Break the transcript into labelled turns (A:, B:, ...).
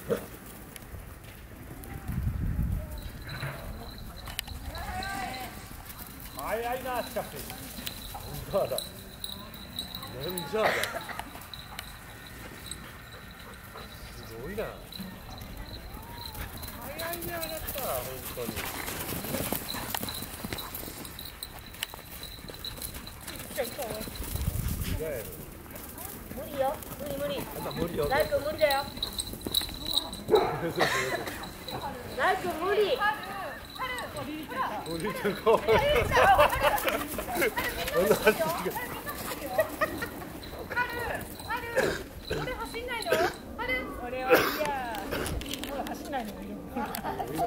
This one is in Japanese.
A: 早いな、しかし。なんじゃあだ。なんじゃあだ。すごいな。早いね、あなた、本当に。
B: 無理よ、無理無理。
A: あんた無理よ。
B: ライ君無理だよ。ライ君無理。
A: おじいちゃんかわいい。
B: 俺は、いや、走んないのもいる。